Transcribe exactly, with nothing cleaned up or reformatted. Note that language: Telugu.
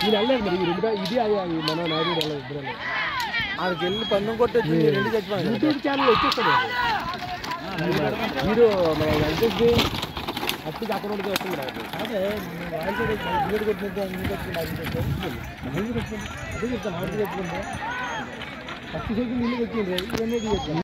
వెళ్ళలేదు మరి రెండు ఇది అది మన నాయుడు వెళ్ళలేదు ఇద్దరు ఆడికి వెళ్ళి పందెం కొట్టొచ్చు రెండు చచ్చిపోయింది యూట్యూబ్ ఛానల్ వచ్చేస్తాడు మీరు మన వెంకటేష్ది అప్పటికి అక్కడ ఉంటే వస్తుంది అదే బిల్లు కొట్టినట్టు అన్ని కట్టుకుంటే అది కట్టుకుంటే అదే చెప్తాను ఆవిడ చెప్పుకుంటే ఫస్ట్ సైకిల్ ఇల్లు వచ్చింది ఇవన్నీ చెప్తాను